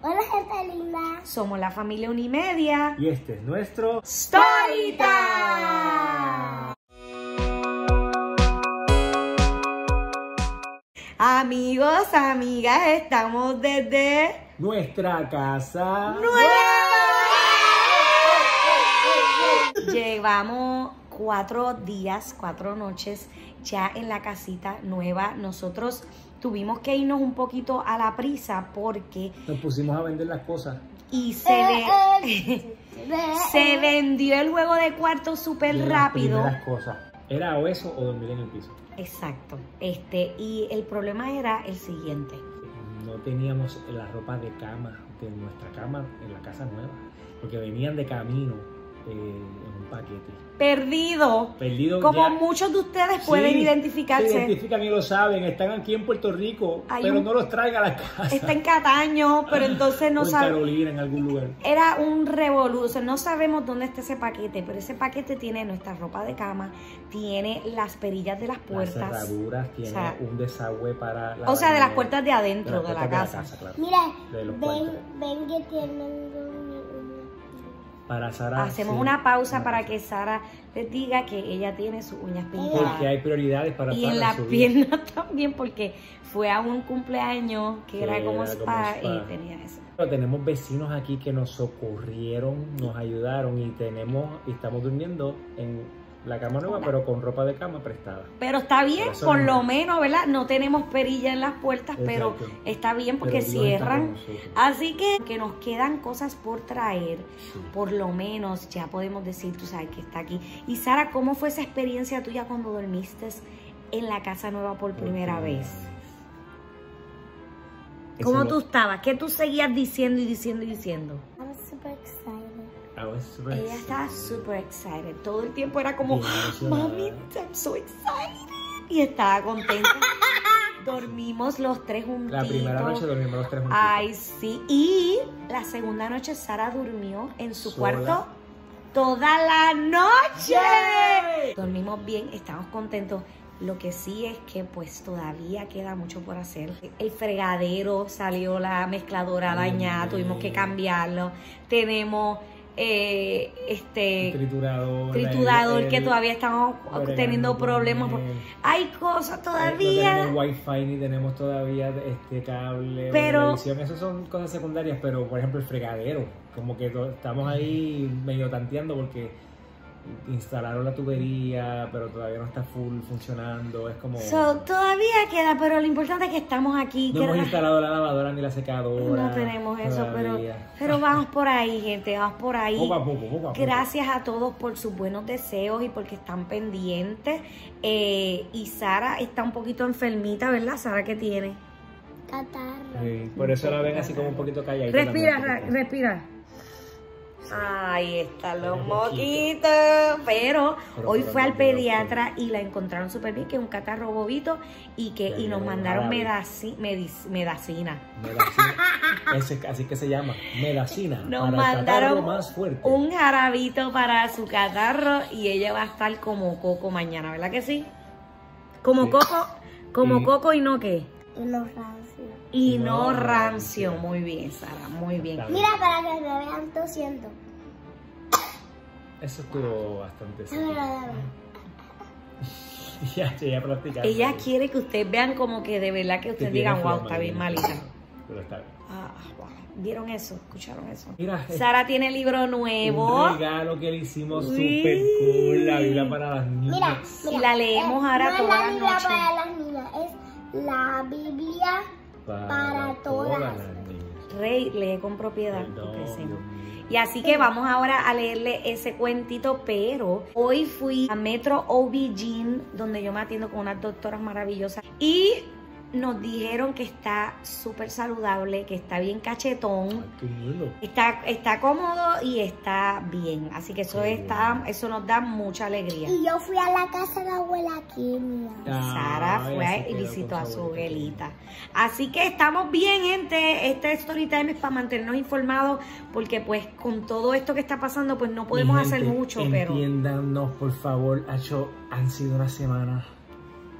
Hola, gente linda. Somos la familia Unimedia. Y este es nuestro Storytime. Amigos, amigas, estamos desde nuestra casa nueva. Llevamos 4 días, 4 noches ya en la casita nueva. Nosotros tuvimos que irnos un poquito a la prisa porque nos pusimos a vender las cosas. Y se vendió el juego de cuarto súper rápido. Las cosas. Era o eso o dormir en el piso. Exacto. Y el problema era el siguiente. No teníamos la ropa de cama de nuestra cama en la casa nueva, porque venían de camino en un paquete. Perdido Como ya. muchos de ustedes pueden identificarse. Se identifican y lo saben. Están aquí en Puerto Rico, pero no los traigan a la casa. Está en Cataño, pero entonces no saben. En Carolina, en algún lugar. Era un revolú. O sea, no sabemos dónde está ese paquete, pero ese paquete tiene nuestra ropa de cama, tiene las perillas de las puertas. Las cerraduras, tiene un desagüe para la de las puertas de adentro de la casa. Claro. Mira, de los ven que tienen para Sara. Hacemos una pausa para que Sara les diga que ella tiene sus uñas pintadas. Porque hay prioridades para y en las piernas también, porque fue a un cumpleaños que era como spa y tenía eso. Pero tenemos vecinos aquí que nos socorrieron, nos ayudaron y estamos durmiendo en la cama nueva, pero con ropa de cama prestada. Pero está bien, por lo menos, ¿verdad? No tenemos perilla en las puertas, pero está bien porque cierran. Así que nos quedan cosas por traer. Por lo menos ya podemos decir, tú sabes que está aquí. Y Sara, ¿cómo fue esa experiencia tuya cuando dormiste en la casa nueva por primera vez? ¿Cómo tú estabas? ¿Qué tú seguías diciendo y diciendo y diciendo? I was super excited. Ella estaba super excited. Todo el tiempo era como, mami, I'm so excited. Y estaba contenta. Dormimos los 3 juntitos. La primera noche dormimos los 3 juntitos. Ay, sí. Y la segunda noche Sara durmió en su cuarto toda la noche. Dormimos bien, estamos contentos. Lo que sí es que pues todavía queda mucho por hacer. El fregadero salió, la mezcladora dañada, tuvimos que cambiarlo. Tenemos triturador que todavía estamos teniendo problemas. Hay cosas todavía. No tenemos wifi ni tenemos todavía cable, televisión. Esas son cosas secundarias, pero por ejemplo el fregadero, como que estamos ahí medio tanteando porque instalaron la tubería, pero todavía no está full funcionando. Es como todavía queda, pero lo importante es que estamos aquí. No hemos instalado la lavadora ni la secadora. No tenemos eso, pero vamos por ahí, gente, vamos por ahí. Poco a poco. Gracias a todos por sus buenos deseos y porque están pendientes. Y Sara está un poquito enfermita, ¿verdad? ¿Sara qué tiene? Catarro. Sí, por eso la ven así como un poquito calladita. Respira. Ahí están los moquitos. Pero hoy fue al pediatra y la encontraron súper bien, que es un catarro bobito y nos mandaron medicina. Así que se llama medicina. Nos mandaron más fuerte. Un jarabito para su catarro y ella va a estar como Coco mañana, ¿verdad que sí? Como Coco y no qué. Y no rancio. Muy bien, Sara, muy bien. Mira, para que me vean tosiendo. Eso estuvo bastante serio. Ya practicando. Ella quiere que ustedes vean como que de verdad que ustedes digan, wow, está bien malita. Pero está bien. Wow. ¿Vieron eso? ¿Escucharon eso? Mira, Sara tiene libro nuevo. Un regalo que le hicimos súper cool. La Biblia para las niñas. Y la leemos ahora todas las noches. No es la Biblia para las niñas, es la Biblia para todas las niñas. Rey, lee con propiedad. Y así que vamos ahora a leerle ese cuentito, pero hoy fui a Metro OB-GYN, donde yo me atiendo con unas doctoras maravillosas. Y nos dijeron que está súper saludable, que está bien cachetón, está cómodo y está bien. Así que eso nos da mucha alegría. Y yo fui a la casa de la abuela Kimia. Sara fue y visitó a su abuelita. Así que estamos bien, gente. Este Storytime es para mantenernos informados, porque pues con todo esto que está pasando, pues no podemos hacer mucho. Entiéndanos, por favor. Han sido una semana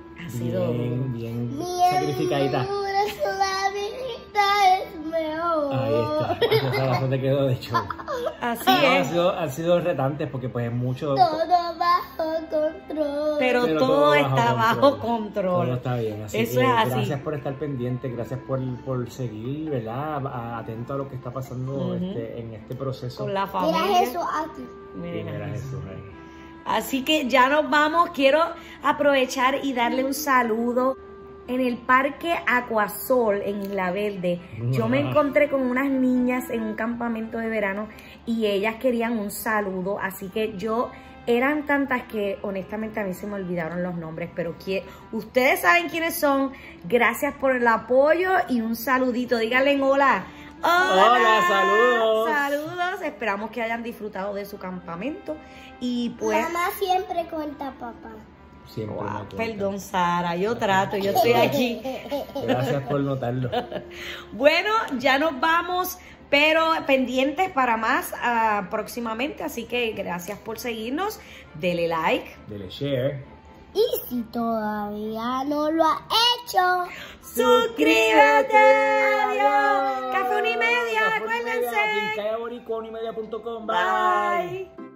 bien sacrificadita. Ahí está. Esa razón te quedó de show. Así es. Han sido retantes porque pues es mucho... Todo bajo control. Pero todo está bajo control. Todo está bien. Así Eso que es así. gracias por estar pendiente, gracias por seguir, ¿verdad? Atento a lo que está pasando en este proceso. Con la familia. Mira eso aquí. Mira Jesús ahí. Así que ya nos vamos. Quiero aprovechar y darle un saludo. En el Parque Aquasol en Isla Verde, yo me encontré con unas niñas en un campamento de verano y ellas querían un saludo, así que eran tantas que honestamente a mí se me olvidaron los nombres, pero ustedes saben quiénes son. Gracias por el apoyo y un saludito. Díganle hola. Hola, saludos. Saludos. Esperamos que hayan disfrutado de su campamento y pues... Mamá siempre cuenta papá. Siempre me cuenta. Perdón, Sara, yo estoy aquí. Gracias por notarlo. Bueno, ya nos vamos, pero pendientes para más próximamente, así que gracias por seguirnos. Dele like. Dele share. Y si todavía no lo ha hecho, ¡suscríbete! ¡Adiós! Café 1:30, acuérdense. Quincayaborico1ymedia.com. Bye.